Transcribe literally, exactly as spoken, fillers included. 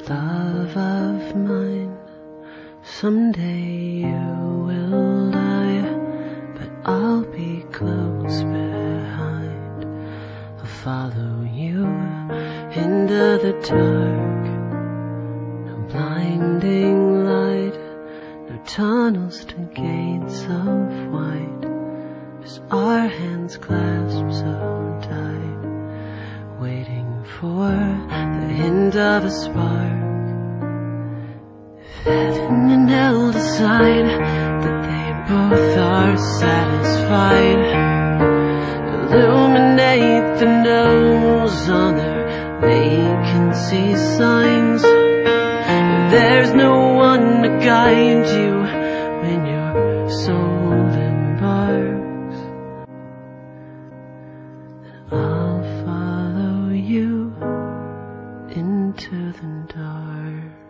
love of mine, someday you will die, but I'll be close behind. I'll follow you into the dark. No blinding light, no tunnels to gates of white, just our hands clasped so tight, waiting for the hint of a spark. If heaven and hell decide that they both are satisfied, illuminate the nose on their vacancy signs. There's no one to guide you when your soul embarks. I'll follow you into the dark.